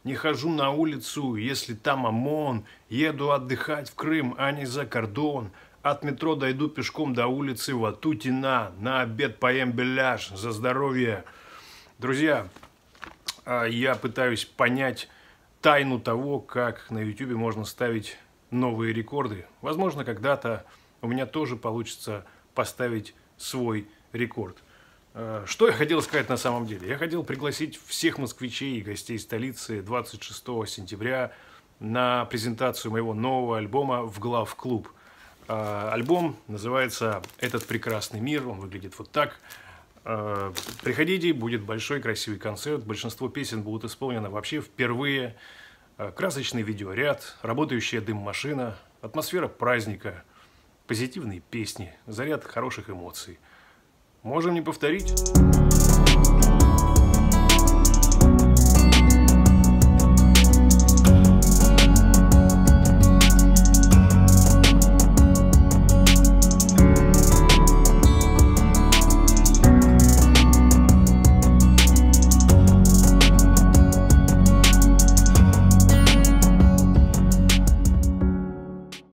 Не хожу на улицу, если там ОМОН. Еду отдыхать в Крым, а не за кордон. От метро дойду пешком до улицы Ватутина. На обед поем беляш за здоровье. Друзья, я пытаюсь понять тайну того, как на YouTube можно ставить новые рекорды. Возможно, когда-то у меня тоже получится поставить свой рекорд. Что я хотел сказать на самом деле? Я хотел пригласить всех москвичей и гостей столицы 26 сентября на презентацию моего нового альбома в главклуб. Альбом называется «Этот прекрасный мир», он выглядит вот так. Приходите, будет большой красивый концерт, большинство песен будут исполнены вообще впервые. Красочный видеоряд, работающая дым-машина, атмосфера праздника, позитивные песни, заряд хороших эмоций. Можем не повторить?